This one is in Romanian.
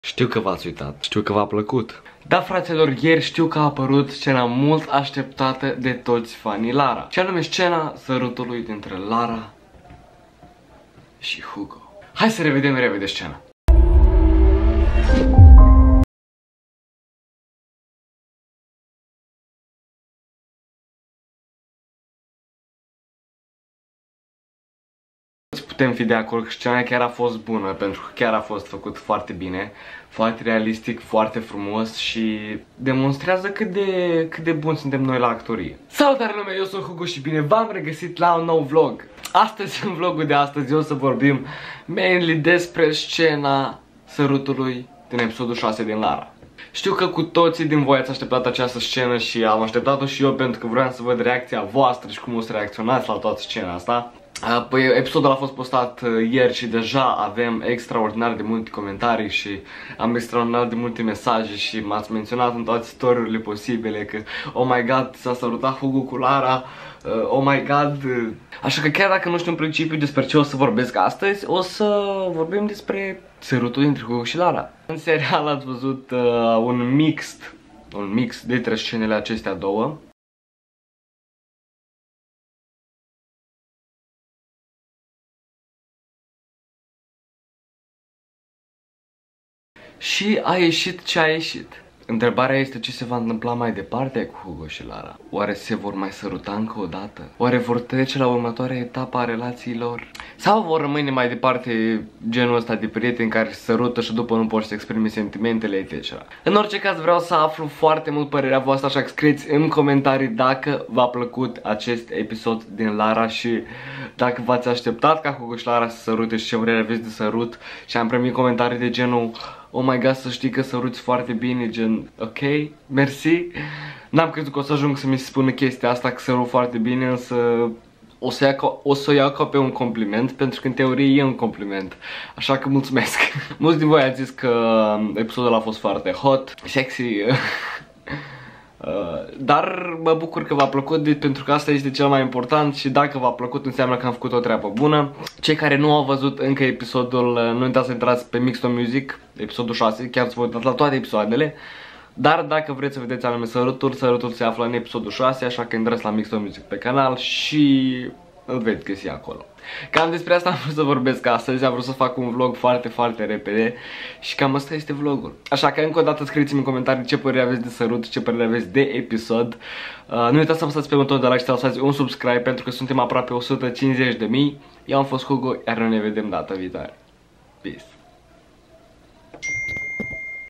Știu că v-ați uitat, știu că v-a plăcut. Da, fraților, ieri știu că a apărut scena mult așteptată de toți fanii Lara. Ce anume scena sărutului dintre Lara și Hugo. Hai să revedem repede scena. Putem fi de acord că scena chiar a fost bună, pentru că chiar a fost făcut foarte bine, foarte realistic, foarte frumos și demonstrează cât de buni suntem noi la actorie. Salutare lume, eu sunt Hugo și bine v-am regăsit la un nou vlog. Astăzi, în vlogul de astăzi, o să vorbim mainly despre scena sărutului din episodul 6 din Lara. Știu că cu toții din voi ați așteptat această scenă și am așteptat-o și eu pentru că vreau să văd reacția voastră și cum o să reacționați la toată scena asta. Păi episodul a fost postat ieri și deja avem extraordinar de multe comentarii și am extraordinar de multe mesaje și m-ați menționat în toate story-urile posibile că oh my god, s-a sărutat Hugo cu Lara, oh my god. Așa că chiar dacă nu știu în principiu despre ce o să vorbesc astăzi, o să vorbim despre sărutul dintre Hugo și Lara. În serial ați văzut un mix dintre scenele acestea două. Și a ieșit ce a ieșit. Întrebarea este ce se va întâmpla mai departe cu Hugo și Lara. Oare se vor mai săruta încă o dată? Oare vor trece la următoarea etapă a relațiilor? Sau vor rămâne mai departe genul ăsta de prieteni care se sărută și după nu pot să exprime sentimentele, etc. În orice caz vreau să aflu foarte mult părerea voastră, așa că scrieți în comentarii dacă v-a plăcut acest episod din Lara și dacă v-ați așteptat ca Hugo și Lara să sărute și ce părere aveți de sărut. Și am primit comentarii de genul oh my god, să știi că săruți foarte bine, gen, ok, mersi. N-am crezut că o să ajung să mi se spună chestia asta, că sărut foarte bine, însă o să o iau ca pe un compliment, pentru că în teorie e un compliment. Așa că mulțumesc. Mulți din voi ați zis că episodul a fost foarte hot, sexy. Dar mă bucur că v-a plăcut, pentru că asta este cel mai important și dacă v-a plăcut înseamnă că am făcut o treabă bună. Cei care nu au văzut încă episodul, nu uitați să intrați pe Mixed Music, episodul 6, chiar să vă uitați la toate episoadele. Dar dacă vreți să vedeți anume sărutul se află în episodul 6, așa că intrați la Mixed Music pe canal și îl veți găsi acolo. Cam despre asta am vrut să vorbesc astăzi, am vrut să fac un vlog foarte repede și cam asta este vlogul. Așa că încă o dată scrieți-mi în comentarii ce părere aveți de sărut, ce părere aveți de episod. Nu uitați să apăsați pe butonul de like și să lăsați un subscribe pentru că suntem aproape 150.000. Eu am fost Hugo, iar noi ne vedem data viitoare. Peace!